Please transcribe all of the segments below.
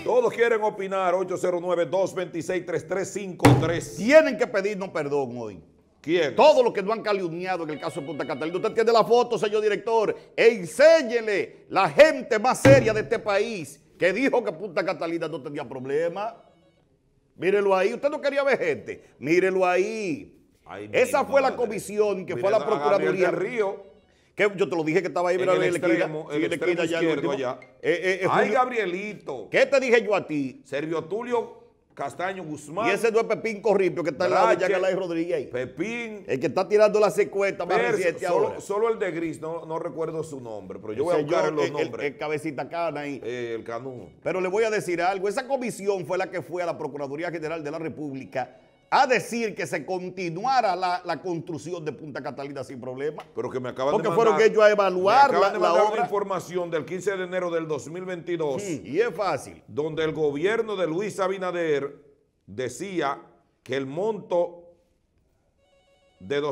Todos quieren opinar. 809-226-3353. Tienen que pedirnos perdón hoy. ¿Quién? Todos los que no han calumniado en el caso de Punta Catalina. Usted tiene la foto, señor director. Enséñele la gente más seria de este país que dijo que Punta Catalina no tenía problema. Mírelo ahí. Usted no quería ver gente. Mírelo ahí. Ay, esa fue madre. la comisión que Miren fue a la a Gabriel Procuraduría. del Río. Que yo te lo dije que estaba ahí, En mira, el en la esquina. extremo, Sí, en la esquina allá, izquierdo último. allá. Ay, Julio, Gabrielito. ¿qué te dije yo a ti? Servio Tulio Castaño Guzmán. Y ese no es Pepín Corripio que está al lado de Rachel, Yagalay Rodríguez ahí. Pepín. El que está tirando la secuesta más Percio, reciente ahora. solo el de Gris, no recuerdo su nombre, pero yo voy a Ese buscar yo, en los el nombres. cabecita cana ahí. El Canú. Pero le voy a decir algo. Esa comisión fue la que fue a la Procuraduría General de la República a decir que se continuara la construcción de Punta Catalina sin problema. Pero que me acaban Porque de mandar. fueron ellos a evaluar me acaban de la mandar obra. una información del 15 de enero del 2022, Y es fácil. donde el gobierno de Luis Abinader decía que el monto de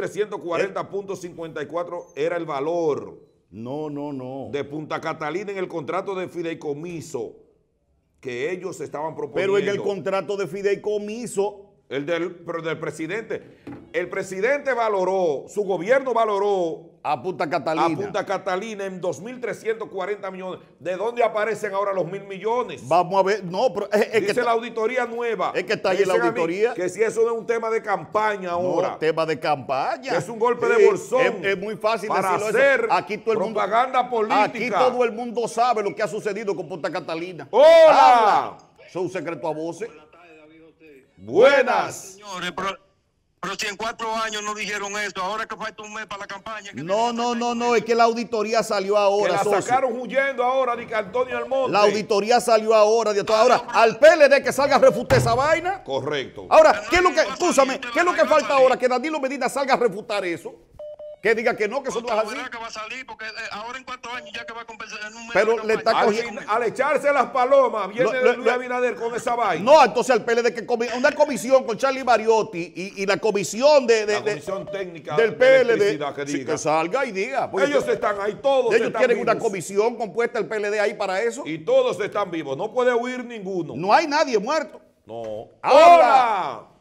2.340.54 era el valor No. de Punta Catalina en el contrato de fideicomiso que ellos estaban proponiendo. Pero en el contrato de fideicomiso, Pero del presidente. El presidente valoró, su gobierno valoró a Punta a Catalina. Punta Catalina en 2.340 millones. ¿De dónde aparecen ahora los 1.000 millones? Vamos a ver. No, pero es Dice la auditoría nueva. es que está ahí Me la dicen a mí auditoría. que si eso no es un tema de campaña ahora. No, tema de campaña. Que es un golpe de bolsón. Es muy fácil para decirlo hacer eso. Aquí todo el mundo, propaganda política. Aquí todo el mundo sabe lo que ha sucedido con Punta Catalina. ¡Hola! Habla. Eso es un secreto a voces. Buenas. Señores, pero si en 4 años no dijeron eso, ahora que falta un mes para la campaña. No, es que la auditoría salió Que ahora, la socio. sacaron huyendo ahora, dice Antonio Almonte. La auditoría salió ahora. Ahora, al PLD que salga a refutar esa vaina. Correcto. Ahora, ¿qué es lo que, escúchame, qué es lo que falta ahora? Que Danilo Medina salga a refutar eso. Que diga que no, que eso no es así. Que va a salir porque ahora en 4 años ya que va a compensar en un mes. Pero de le está campaña. cogiendo- Al echarse las palomas, viene Luis Abinader con esa vaina. No, entonces el PLD una comisión con Charlie Mariotti y la comisión La comisión técnica del de PLD electricidad que sí, diga. que salga y diga. Porque Ellos están ahí, todos ellos están tienen vivos. una comisión compuesta el PLD ahí para eso. Y todos están vivos, no puede huir ninguno. No hay nadie muerto. No. Ahora. ¡Hola!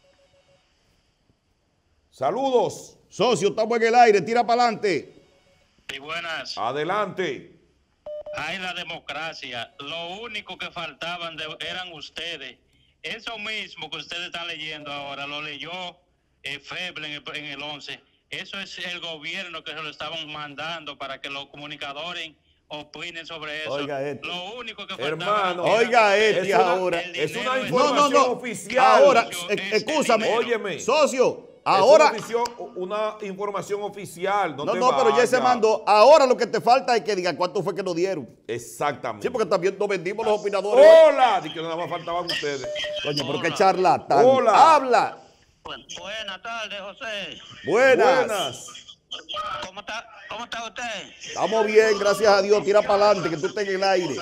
Saludos. Socio, estamos en el aire, tira para adelante. Y buenas. Adelante. Hay la democracia. Lo único que faltaban eran ustedes. Eso mismo que ustedes están leyendo ahora, lo leyó Feble en el 11. Eso es el gobierno que se lo estaban mandando para que los comunicadores opinen sobre eso. Oiga esto. Lo único que faltaba. Hermano, Oiga es este una- ahora. Es una No, información oficial. Ahora, Es escúchame. dinero. Óyeme. Socio, ahora. Es una información oficial. No, No, te pero ya se vayas. mandó. Ahora lo que te falta es que diga cuánto fue que nos dieron. Exactamente. Sí, porque también nos vendimos los opinadores. Hola. Di que nada más faltaban ustedes. Coño, pero qué charlatán. Hola. Habla. Buenas tardes, José. Buenas. ¿Cómo está usted? Estamos bien, gracias a Dios. Tira para adelante, que tú estés en el aire.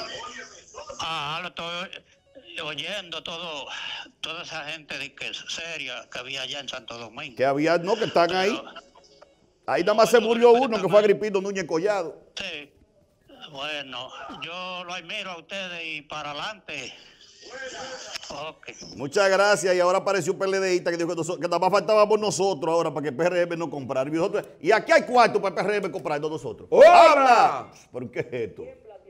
Lo estoy oyendo toda esa gente de que seria que había allá en Santo Domingo. Que había, no, que están ahí. Ahí nada más se murió uno, que fue Agripino Núñez Collado. Sí. Bueno, yo lo admiro a ustedes y para adelante. Ok. Muchas gracias. Y ahora apareció un PLDista que dijo que nada más faltábamos nosotros ahora para que PRM no comprara. Y aquí hay cuarto para PRM comprar, no nosotros. ¡Hola! ¡Habla! ¿Pero qué es esto?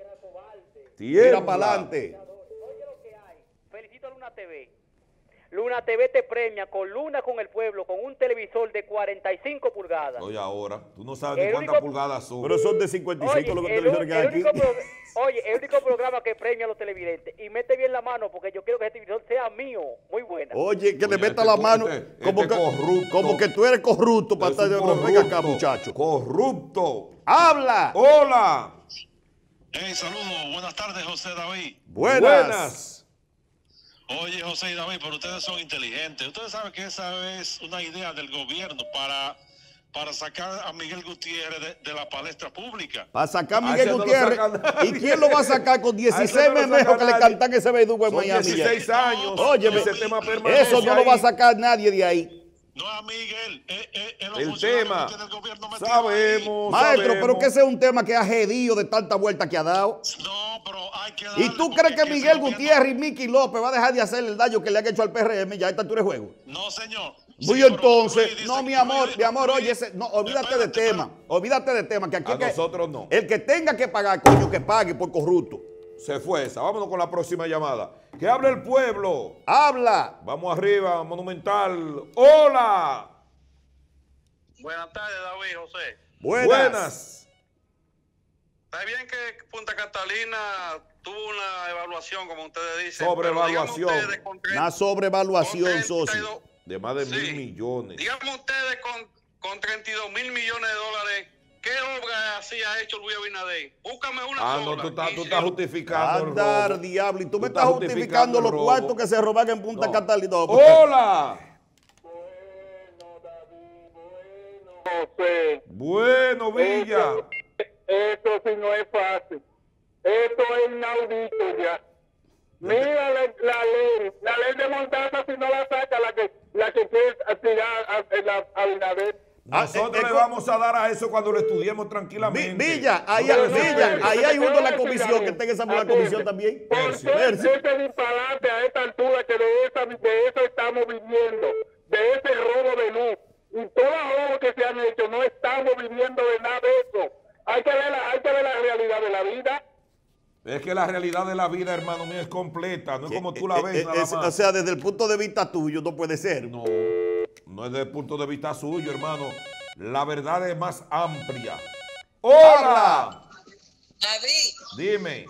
Tira Tiembla. para adelante. Oye lo que hay. Felicito a Luna TV. Luna TV te premia con Luna con el Pueblo, con un televisor de 45 pulgadas. Oye, ahora. Tú no sabes ni El cuántas único- pulgadas son. Pero son de 55 los televisores que hay aquí. El único programa que premia a los televidentes. Y mete bien la mano porque yo quiero que ese televisor sea mío. Muy buena. Oye, que le Oye, meta este la co- mano este como, que, corrupto. como que tú eres corrupto para Es estar un de venga acá, corrupto. muchacho. Corrupto. ¡Habla! Hola. Saludos, buenas tardes, José David. Buenas. Oye, José y David, pero ustedes son inteligentes. Ustedes saben que esa es una idea del gobierno para sacar a Miguel Gutiérrez de la palestra pública. Para sacar a A Miguel ese no lo Gutiérrez. saca nadie. ¿Y quién lo va a sacar con A 16 ese no lo memejos saca que le nadie. cantan ese verdugo en Son Miami? 16 años. Óyeme, ese tema permanece eso no lo va a ahí. sacar nadie de ahí. No a Miguel, los El funcionarios tema, que tiene el gobierno metido sabemos, Maestro, sabemos. pero que ese es un tema que ha jedido de tanta vuelta que ha dado. ahí. No, pero hay que ¿Y darle, tú porque crees que ese Miguel gobierno- Gutiérrez y Miki López va a dejar de hacer el daño que le han hecho al PRM ya a esta altura de juego? No, señor. Muy Sí, pero entonces, Luis dice- no, mi amor, Luis- oye, no, olvídate de tema, que aquí A que- nosotros no. el que tenga que pagar, coño, que pague por corrupto. Se fue esa. Vámonos con la próxima llamada. Que hable el pueblo. Habla. Vamos arriba, Monumental. ¡Hola! Buenas tardes, David, José. Buenas. Está bien que Punta Catalina tuvo una evaluación, como ustedes dicen. Sobrevaluación. pero díganme ustedes con Una sobrevaluación, con 32 socio. De más de Sí. 1.000 millones. Díganme ustedes con 32 mil millones de dólares, ¿qué obra así ha hecho Luis Abinader? Búscame una Ah, sola. no, tú Y estás si- justificando el Andar, robo. diablo. Y tú me Tú estás justificando el los robo. cuartos que se roban en Punta No. Catalina. No, porque- ¡Hola! José, Bueno, Villa. esto sí no es fácil. Esto es inaudito ya. Mira la ley de Mordaza, si no la saca, la que quiere tirar a Abinader. Nosotros le vamos a dar a eso cuando lo estudiemos tranquilamente. Villa, ahí, No, Villa, no, ahí hay uno en la Atiende, comisión que está en esa misma comisión también. ¿Por Percy, qué Percy. ese disparate a esta altura que de eso estamos viviendo? De ese robo de luz. Y todos los robos que se han hecho, no estamos viviendo de nada de eso. Hay que ver la realidad de la vida. Es que la realidad de la vida, hermano mío, es completa. No es como tú la ves nada más. O sea, desde el punto de vista tuyo no puede ser. No, no es desde el punto de vista suyo, hermano. La verdad es más amplia. ¡Hola! David, Dime.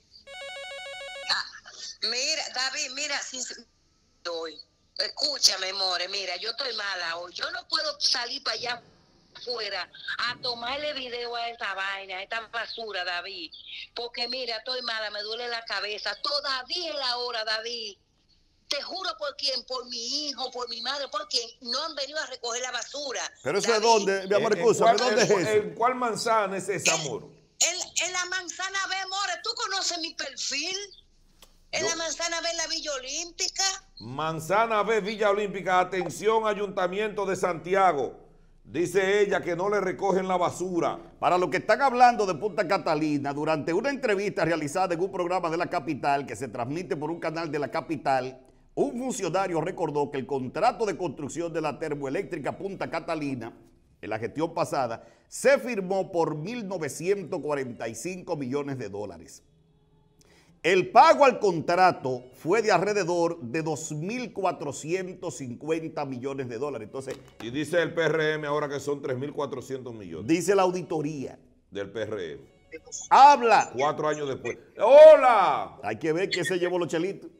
mira, David, mira, hoy, escúchame, more, mira, yo estoy mala hoy, yo no puedo salir para allá afuera a tomarle video a esta vaina, a esta basura, David, porque mira, estoy mala, me duele la cabeza, todavía es la hora, David. Te juro por quién, por mi hijo, por mi madre, porque no han venido a recoger la basura. Pero eso es David, donde, mi amor, escúchame, ¿dónde es eso? ¿En cuál manzana es ese amor? En la manzana B, more, ¿tú conoces mi perfil? En la manzana B, en la Villa Olímpica. Manzana B, Villa Olímpica. Atención, Ayuntamiento de Santiago. Dice ella que no le recogen la basura. Para los que están hablando de Punta Catalina, durante una entrevista realizada en un programa de la capital que se transmite por un canal de la capital, un funcionario recordó que el contrato de construcción de la termoeléctrica Punta Catalina, en la gestión pasada, se firmó por 1.945 millones de dólares. El pago al contrato fue de alrededor de 2.450 millones de dólares. Entonces, Y dice el PRM ahora que son 3.400 millones dice la auditoría, del PRM. habla. 4 años después. ¡Hola! Hay que ver quién se llevó los chelitos.